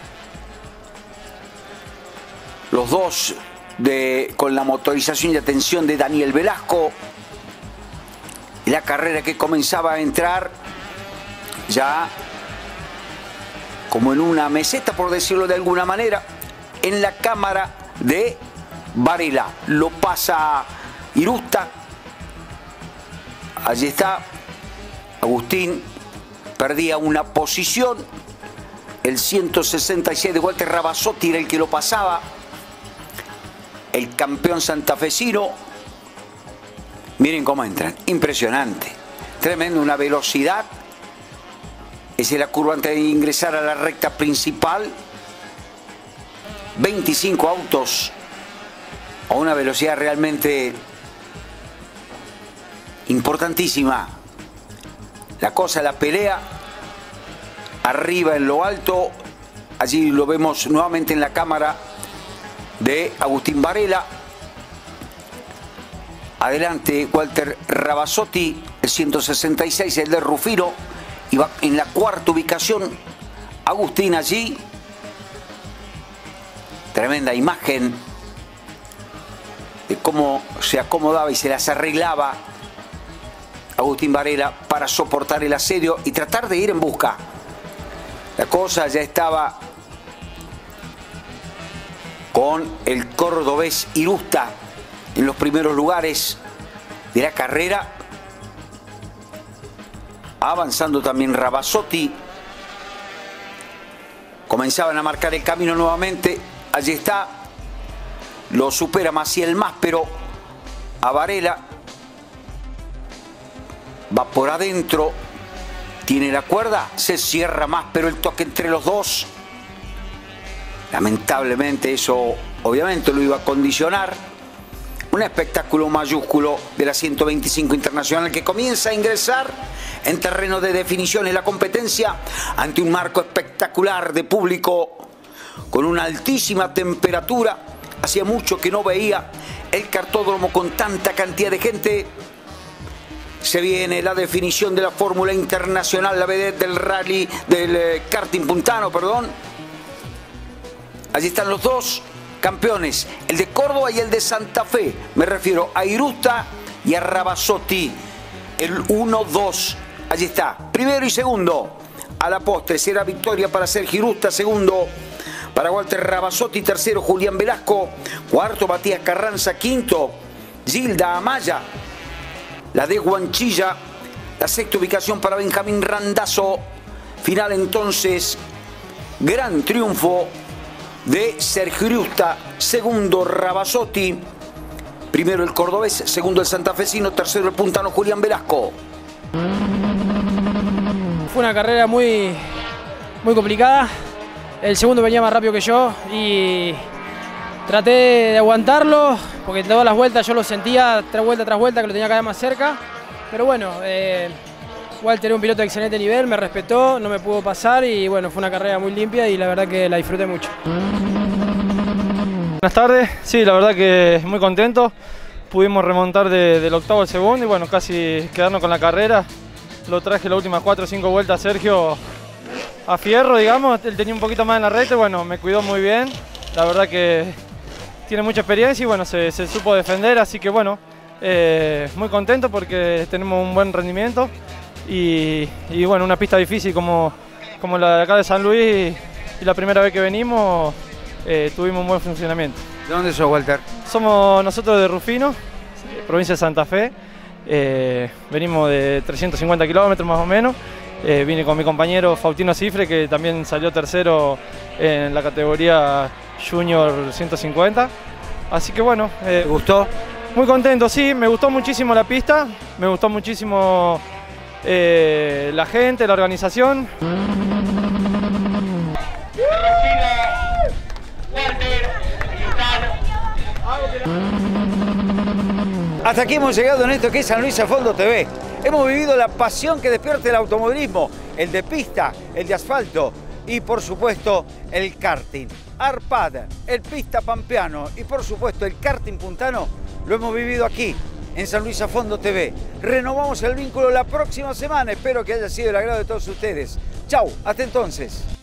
los dos con la motorización y atención de Daniel Velasco. La carrera que comenzaba a entrar ya como en una meseta, por decirlo de alguna manera, en la cámara de Varela. Lo pasa Irusta. Allí está. Agustín perdía una posición. El 166 de Walter Rabasotti era el que lo pasaba. El campeón santafesino. Miren cómo entran. Impresionante. Tremendo, una velocidad Esa es la curva antes de ingresar a la recta principal. 25 autos a una velocidad realmente importantísima. La cosa, la pelea, arriba en lo alto, allí lo vemos nuevamente en la cámara de Agustín Varela. Adelante Walter Ravazzotti, el 166, el de Rufino, y va en la cuarta ubicación Agustín allí. Tremenda imagen de cómo se acomodaba y se las arreglaba Agustín Varela para soportar el asedio y tratar de ir en busca. La cosa ya estaba con el cordobés Irusta en los primeros lugares de la carrera. Avanzando también Ravazzotti. Comenzaban a marcar el camino nuevamente. Allí está. Lo supera Maciel más, pero a Varela. Va por adentro. Tiene la cuerda. Se cierra más, pero el toque entre los dos. Lamentablemente eso obviamente lo iba a condicionar. Un espectáculo mayúsculo de la 125 Internacional que comienza a ingresar en terreno de definición en la competencia ante un marco espectacular de público con una altísima temperatura. Hacía mucho que no veía el cartódromo con tanta cantidad de gente. Se viene la definición de la Fórmula Internacional, la vedette del rally, del karting puntano, perdón. Allí están los dos campeones, el de Córdoba y el de Santa Fe. Me refiero a Irusta y a Ravazzotti. El 1-2. Allí está. Primero y segundo. A la postre será victoria para Sergio Irusta. Segundo para Walter Ravazzotti. Tercero Julián Velasco. Cuarto Matías Carranza. Quinto Gilda Amaya, la de Guanchilla. La sexta ubicación para Benjamín Randazzo. Final entonces. Gran triunfo de Sergio Irusta, segundo Ravazzotti, primero el cordobés, segundo el santafesino, tercero el puntano Julián Velasco. Fue una carrera muy complicada. El segundo venía más rápido que yo y traté de aguantarlo porque en todas las vueltas yo lo sentía vuelta tras vuelta que lo tenía cada vez más cerca. Pero bueno, Walter era un piloto de excelente nivel, me respetó, no me pudo pasar y bueno, fue una carrera muy limpia y la verdad que la disfruté mucho. Buenas tardes, sí, la verdad que muy contento. Pudimos remontar del octavo al segundo y bueno, casi quedarnos con la carrera. Lo traje las últimas 4 o 5 vueltas Sergio a fierro, digamos. Él tenía un poquito más en la recta y bueno, me cuidó muy bien. La verdad que tiene mucha experiencia y bueno, se supo defender, así que bueno, muy contento porque tenemos un buen rendimiento. Y bueno, una pista difícil como la de acá de San Luis y la primera vez que venimos tuvimos un buen funcionamiento. ¿De dónde sos, Walter? Somos nosotros de Rufino, provincia de Santa Fe. Venimos de 350 kilómetros más o menos. Vine con mi compañero Faustino Cifre, que también salió tercero en la categoría Junior 150. Así que bueno. ¿Te gustó? Muy contento, sí, me gustó muchísimo la pista, me gustó muchísimo la gente, la organización. Hasta aquí hemos llegado en esto que es San Luis a Fondo TV. Hemos vivido la pasión que despierta el automovilismo, el de pista, el de asfalto y por supuesto el karting. Arpad, el pista pampeano y por supuesto el karting puntano lo hemos vivido aquí en San Luis a Fondo TV. Renovamos el vínculo la próxima semana. Espero que haya sido el agrado de todos ustedes. Chau, hasta entonces.